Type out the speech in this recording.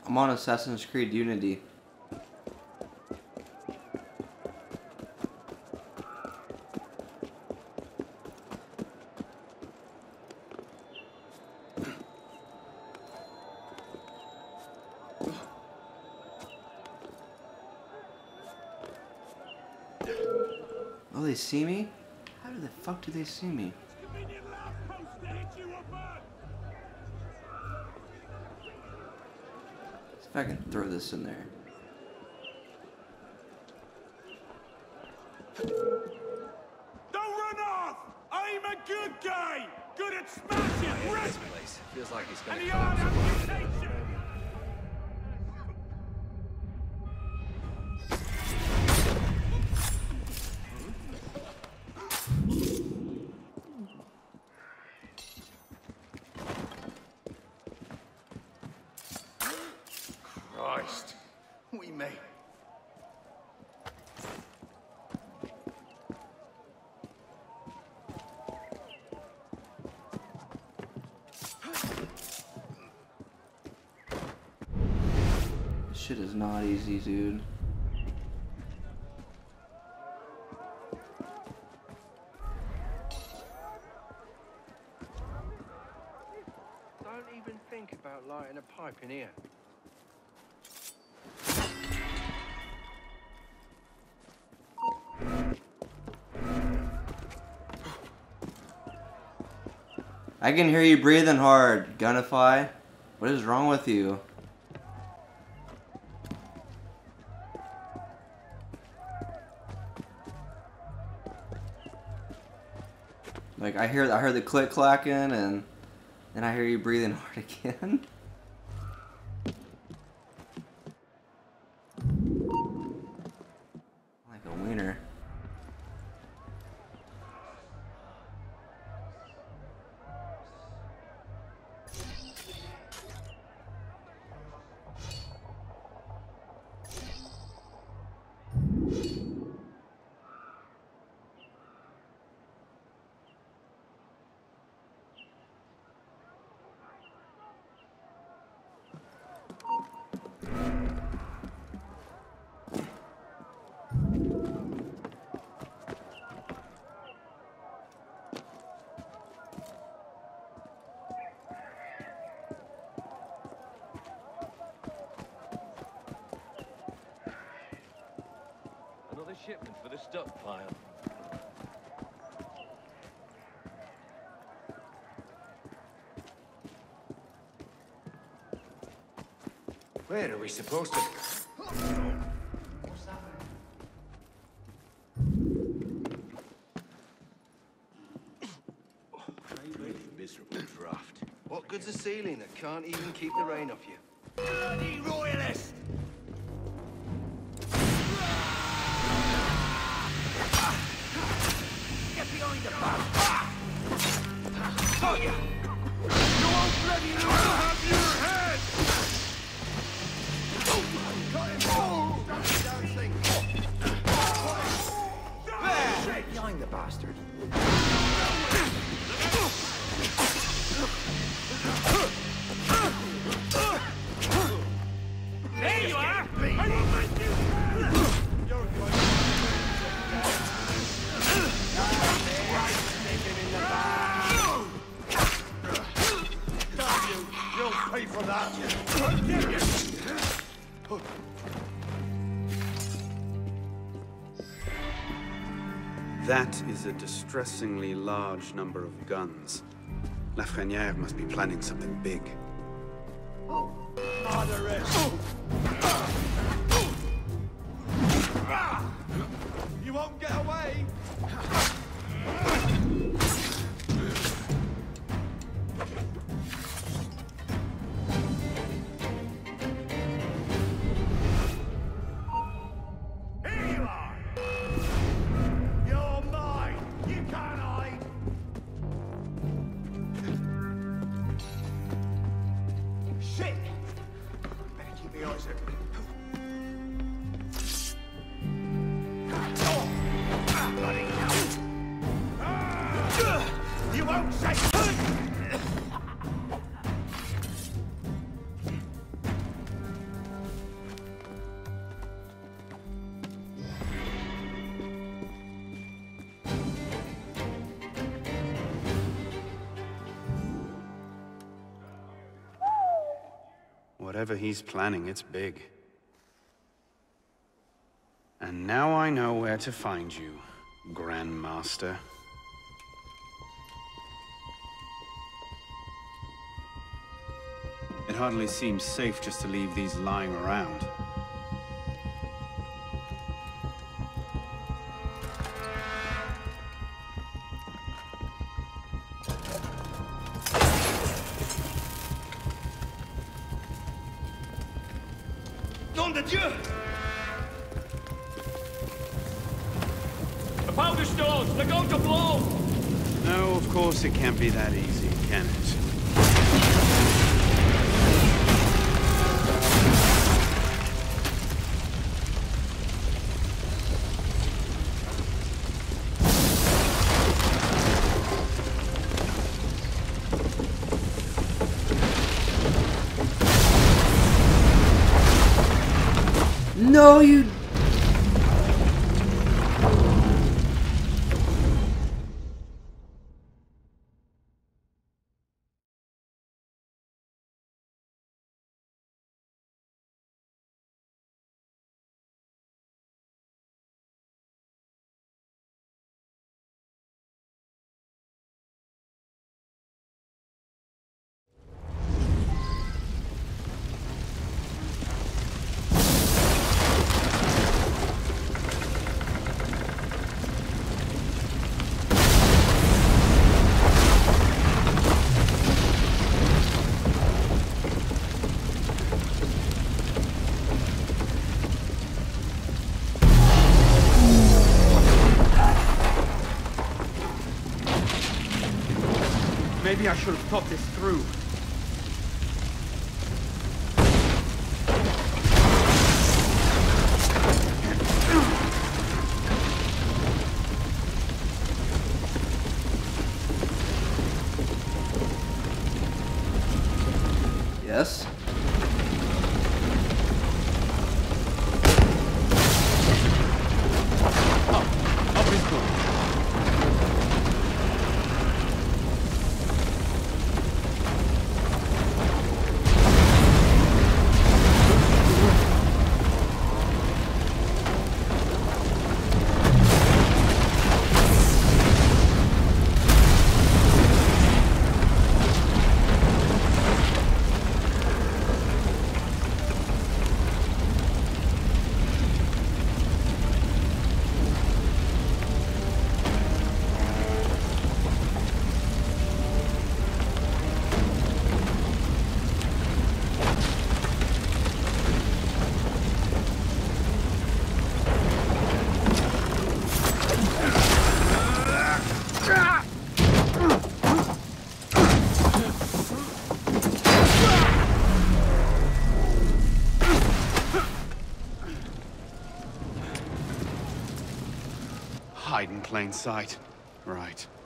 I'm on Assassin's Creed Unity. Oh, they see me? How the fuck do they see me? See if I can throw this in there. Don't run off! I'm a good guy! Good at smashing! This place feels like it's And gonna the come art to amputation! Christ! We may. This shit is not easy, dude. Don't even think about lighting a pipe in here. I can hear you breathing hard, Gunify. What is wrong with you? Like I heard the click clacking and then I hear you breathing hard again. Like a wiener. Another shipment for the stockpile. Where are we supposed to? What's happening? Miserable draft. What good's a ceiling that can't even keep the rain off you? Bloody royalist! Get behind the bar! Got ya! You won't bloody well have your head! There! Behind the bastard. There you are! I will make you! You're going Damn you! You'll pay for that! That is a distressingly large number of guns. Lafreniere must be planning something big. You won't get away! Here you are! You're mine! You can't hide! Shit! Better keep my eyes open. Bloody hell. You won't say. Whatever he's planning, it's big. And now I know where to find you, Grandmaster. It hardly seems safe just to leave these lying around. Nom de Dieu! The powder stores! They're going to blow! No, of course it can't be that easy, can it? No, you... Maybe I should have thought this through. Yes? Up is good. Hide in plain sight. Right.